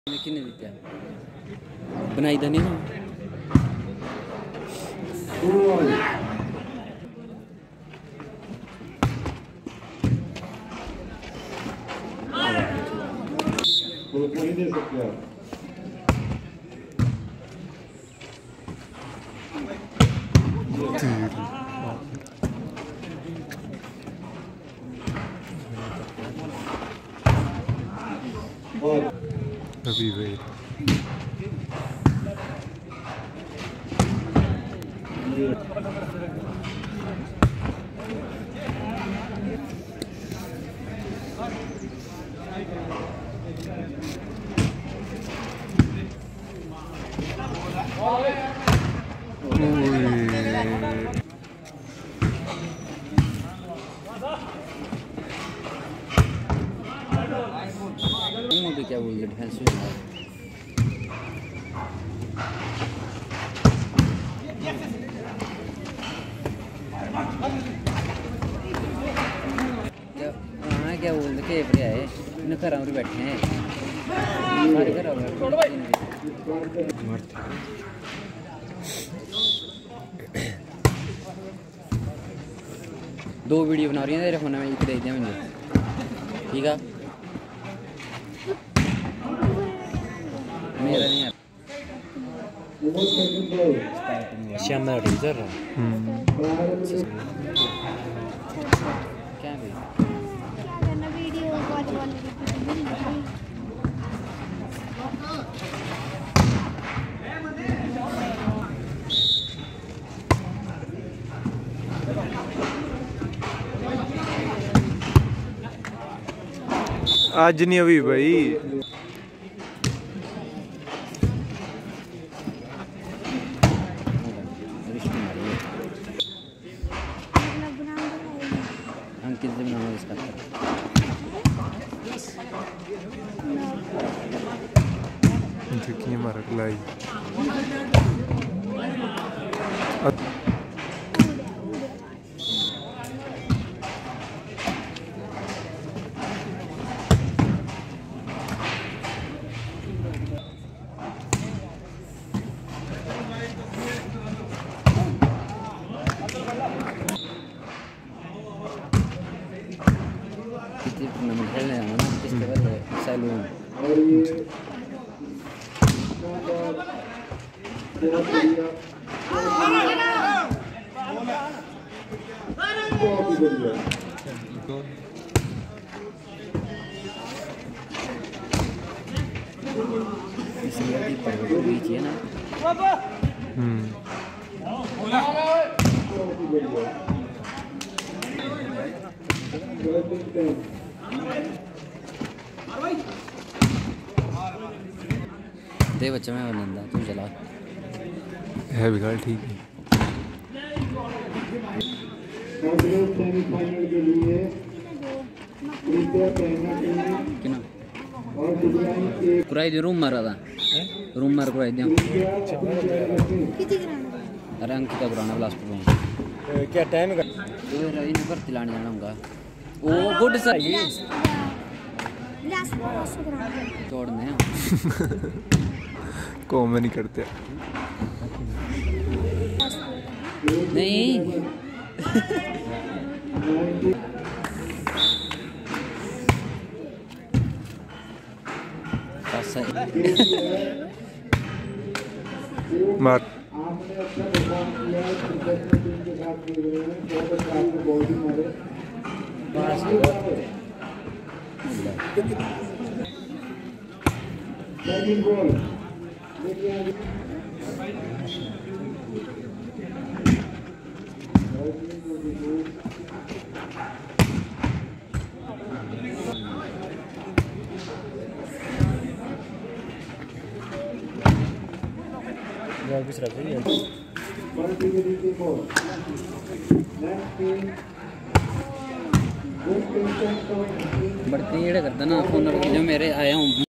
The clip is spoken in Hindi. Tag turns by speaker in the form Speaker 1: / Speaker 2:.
Speaker 1: किन्ने दित्ता बनाई दा नहीं ना
Speaker 2: नहीं दे सकते आप।
Speaker 3: अभी भाई
Speaker 1: भी क्या बोल डिफेंस क्या बोलते के पर आए इन घर में बैठे हैं सारे घर दो वीडियो बना रही हैं तेरे फोन में एक दे दिया मुझे ठीक है मेरा नहीं है
Speaker 3: श्याम टीचर
Speaker 1: क्या भाई
Speaker 3: आज नहीं अभी भाई
Speaker 1: हम किस दिन बनाना इसका
Speaker 3: की मारक लाई
Speaker 1: टूर्नामेंट खेलने जाना ना इसके बाद सैलून बीच है ना दे बच्चा मैं बंदा तू चला
Speaker 3: है बिगाड़ ठीक है
Speaker 2: सेमीफाइनल के लिए कृपया कहना
Speaker 1: किना कुराई दे रूम मारा था रूम मार कुराई दे अरे अंकिता पुराना बिलासपुर में
Speaker 3: क्या टाइम का
Speaker 1: रवि ने भर्ती लाने जाना होगा ओ गुड सही तोड़ने
Speaker 3: को मैं नहीं करते
Speaker 1: नहीं
Speaker 3: मार
Speaker 2: आपने अच्छा परफॉर्म किया प्रोफेशनल टीम के साथ खेल रहे हैं बहुत अच्छा आपने बॉलिंग मारे सेकंड बॉल
Speaker 1: बढ़ते करता ना फोन जो मेरे आया हूँ